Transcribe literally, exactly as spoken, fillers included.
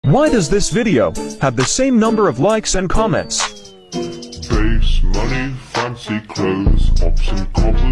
Why does this video have the same number of likes and comments? Base, money, fancy clothes, ops and cobblers.